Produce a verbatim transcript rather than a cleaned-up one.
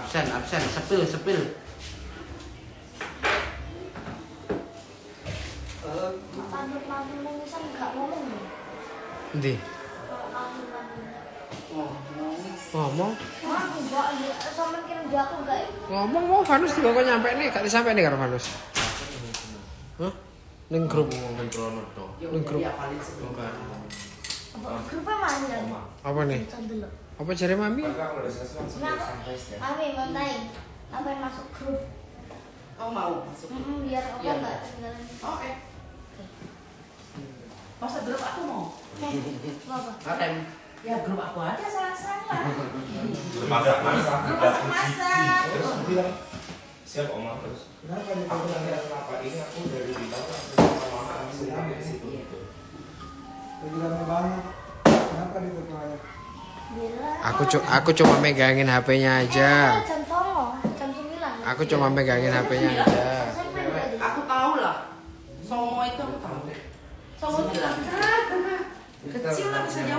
absen, absen, sepil, sepil. Pantut-pantut mengisan nggak ngomong. Nanti. Ngomong. Wah, enggak, sama kirim jago enggak? Ngomong mau Vanus juga kok nyampe nih, gak sampai nih karo Vanus. Hah? Ning grup ngomong krono to. Ning grup. Apa grupnya mana? Apa nih? Apa cari mami? Mami mau naik. Apa yang masuk grup? Oh mau masuk. Mm-mm, biar apa Iya. enggak ketinggalan. Oh eh. Masa grup aku mau? Apa? Arem. Ya grup aku aja salah-salah. Masak-masak. Grup masak-masak. Terus bilang siap oma terus. Kenapa nih? Aku nanya kenapa ini aku dari Bintang langsung sama mama langsung sampai situ gitu. Lagi rame banget. Kenapa di terkaya? Bila. Aku cu aku cuma megangin H P-nya aja. Eh, jam songo, jam sembilan. Aku cuma megangin H P-nya aja. Aku tahu lah. Somo itu aku tahu. Somo bilang kecil lah bisa jawab.